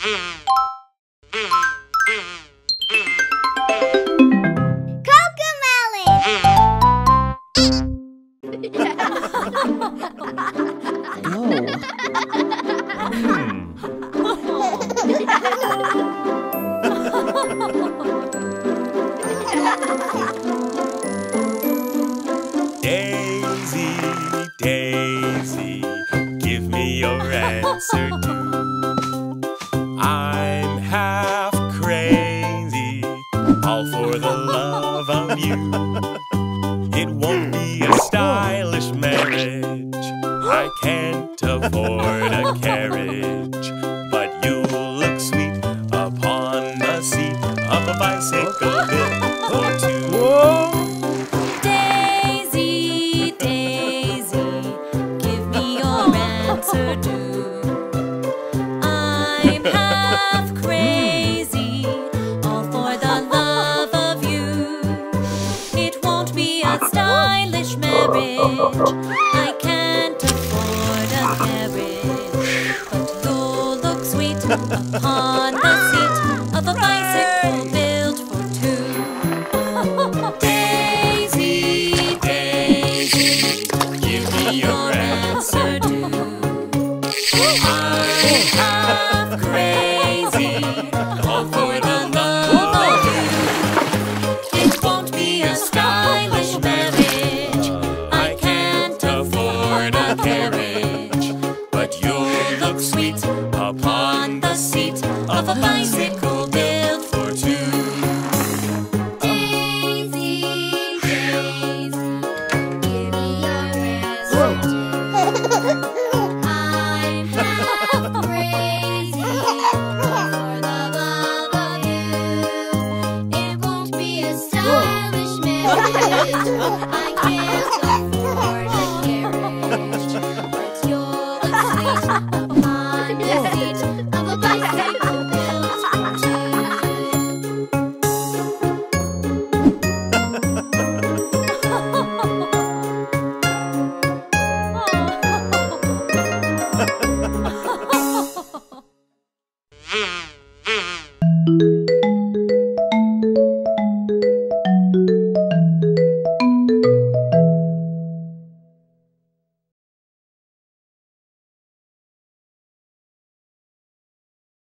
Daisy, Daisy, give me your answer too. I'm half crazy, all for the love of you. It won't be a stylish marriage, I can't afford a carriage, but you'll look sweet upon the seat of a bicycle built for two. Whoa. I'm half crazy, all for the love of you. It won't be a stylish marriage, I can't afford a carriage, but you'll look sweet upon the seat of a bicycle built for two. Daisy, Daisy, give me your answer too. I'm half crazy, all for the love of you. It won't be a stylish marriage, I can't afford a carriage, but you'll look sweet upon the seat of a bicycle